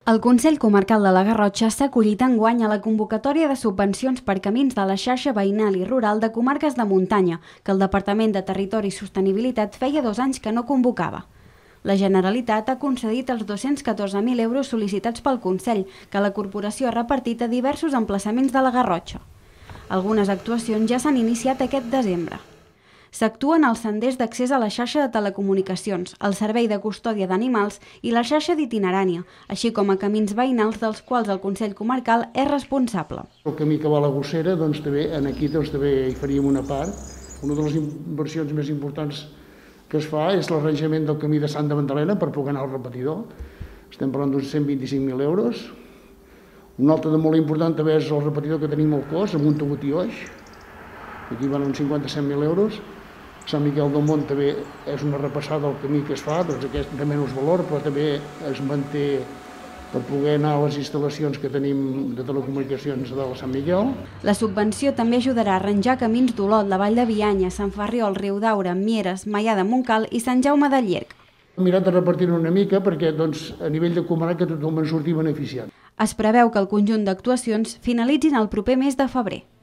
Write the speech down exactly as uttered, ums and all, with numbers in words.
El Consell Comarcal de la Garrotxa s'ha acollit enguany a la convocatòria de subvencions per camins de la xarxa veïnal i rural de comarques de muntanya, que el Departament de Territori i Sostenibilitat feia dos anys que no convocava. La Generalitat ha concedit els dos-cents catorze mil euros sol·licitats pel Consell, que la corporació ha repartit a diversos emplaçaments de la Garrotxa. Algunes actuacions ja s'han iniciat aquest desembre. S'actuen als senders d'accés a la xarxa de telecomunicacions, el servei de custòdia d'animals i la xarxa d'itinerània, així com a camins veïnals dels quals el Consell Comarcal és responsable. El camí que va a la Gossera, doncs també, aquí doncs, també hi faríem una part. Una de les inversions més importants que es fa és l'arranjament del camí de Sant de Magdalena per poder anar al repetidor. Estem parlant d'uns cent vint-i-cinc mil euros. Un altre de molt important també és el repetidor que tenim al Cos, a Montagut i Oix. Aquí van uns cinquanta-set mil euros. Sant Miquel del Mont també és una repassada del camí que es fa, doncs aquest té menys valor, però també es manté per poder anar a les instal·lacions que tenim de telecomunicacions de la Sant Miquel. La subvenció també ajudarà a arranjar camins d'Olot, la Vall de Bianya, Sant Ferriol, Riudaura, Mieres, Maià de Montcal i Sant Jaume de Llierc. Hem mirat de repartir-ho una mica perquè doncs, a nivell de comarca tothom en surti beneficiat. Es preveu que el conjunt d'actuacions finalitzin el proper mes de febrer.